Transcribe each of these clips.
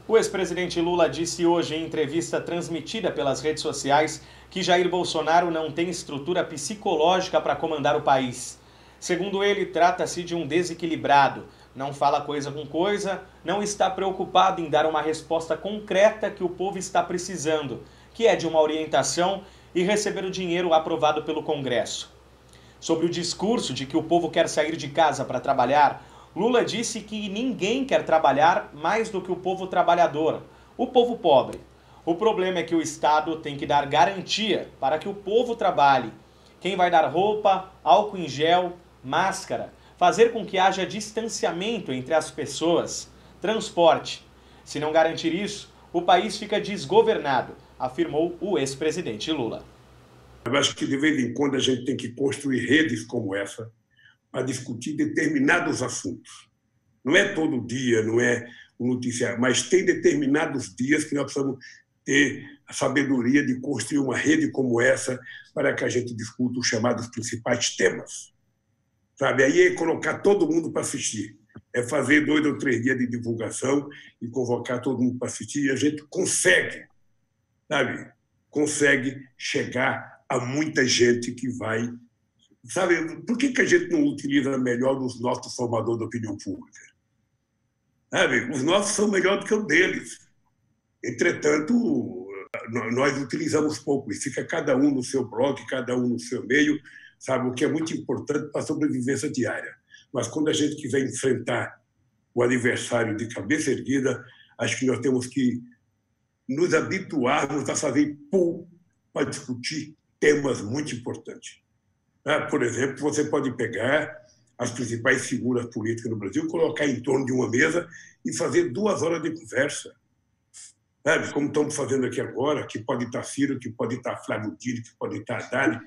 O ex-presidente Lula disse hoje em entrevista transmitida pelas redes sociais que Jair Bolsonaro não tem estrutura psicológica para comandar o país. Segundo ele, trata-se de um desequilibrado, não fala coisa com coisa, não está preocupado em dar uma resposta concreta que o povo está precisando, que é de uma orientação e receber o dinheiro aprovado pelo Congresso. Sobre o discurso de que o povo quer sair de casa para trabalhar, Lula disse que ninguém quer trabalhar mais do que o povo trabalhador, o povo pobre. O problema é que o Estado tem que dar garantia para que o povo trabalhe. Quem vai dar roupa, álcool em gel, máscara, fazer com que haja distanciamento entre as pessoas, transporte. Se não garantir isso, o país fica desgovernado, afirmou o ex-presidente Lula. Eu acho que de vez em quando a gente tem que construir redes como essa para discutir determinados assuntos. Não é todo dia, não é um noticiário, mas tem determinados dias que nós precisamos ter a sabedoria de construir uma rede como essa para que a gente discuta os chamados principais temas. Sabe? Aí é colocar todo mundo para assistir. É fazer 2 ou 3 dias de divulgação e convocar todo mundo para assistir e a gente consegue, sabe? Consegue chegar a muita gente que vai... Sabe, por que a gente não utiliza melhor os nossos formadores da opinião pública? Sabe, os nossos são melhores do que os deles. Entretanto, nós utilizamos pouco. E fica cada um no seu bloco, cada um no seu meio, sabe, o que é muito importante para a sobrevivência diária. Mas quando a gente quiser enfrentar o adversário de cabeça erguida, acho que nós temos que nos habituarmos a fazer pool para discutir temas muito importantes. Por exemplo, você pode pegar as principais figuras políticas no Brasil, colocar em torno de uma mesa e fazer 2 horas de conversa. Sabe? Como estamos fazendo aqui agora, que pode estar Ciro, que pode estar Flávio Dino, que pode estar Haddad.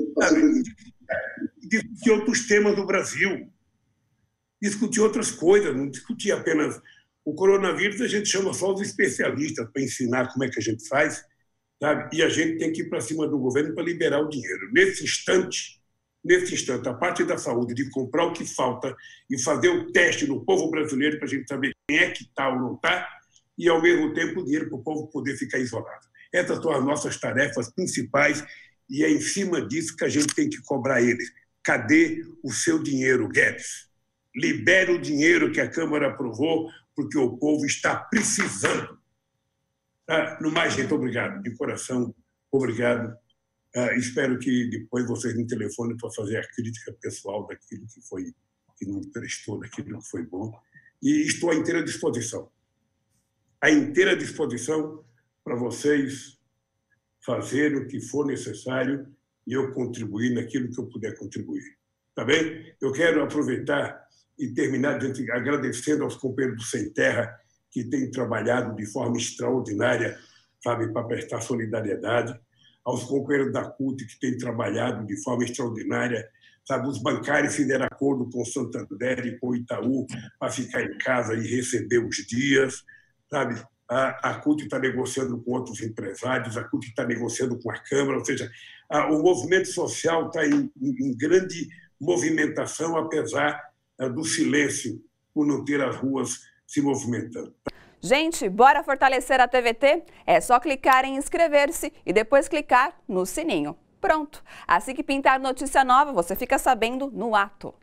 Discutir outros temas do Brasil. Discutir outras coisas, não discutir apenas o coronavírus. A gente chama só os especialistas para ensinar como é que a gente faz, sabe? E a gente tem que ir para cima do governo para liberar o dinheiro. Nesse instante, a parte da saúde, de comprar o que falta e fazer o teste no povo brasileiro para a gente saber quem é que está ou não está, e, ao mesmo tempo, o dinheiro para o povo poder ficar isolado. Essas são as nossas tarefas principais e é em cima disso que a gente tem que cobrar eles. Cadê o seu dinheiro, Guedes? Libere o dinheiro que a Câmara aprovou, porque o povo está precisando. No mais, gente, obrigado. De coração, obrigado. Espero que depois vocês me telefonem para fazer a crítica pessoal daquilo que não prestou, daquilo que foi bom. E estou à inteira disposição. À inteira disposição para vocês fazerem o que for necessário e eu contribuir naquilo que eu puder contribuir. Tá bem? Eu quero aproveitar e terminar agradecendo aos companheiros do Sem Terra que têm trabalhado de forma extraordinária, sabe, para prestar solidariedade, aos companheiros da CUT que têm trabalhado de forma extraordinária, sabe, os bancários fizeram acordo com o Santander e com o Itaú para ficar em casa e receber os dias, sabe? A CUT está negociando com outros empresários, a CUT está negociando com a Câmara, ou seja, o movimento social está em grande movimentação, apesar do silêncio, por não ter as ruas se movimentando. Gente, bora fortalecer a TVT? É só clicar em inscrever-se e depois clicar no sininho. Pronto! Assim que pintar notícia nova, você fica sabendo no ato.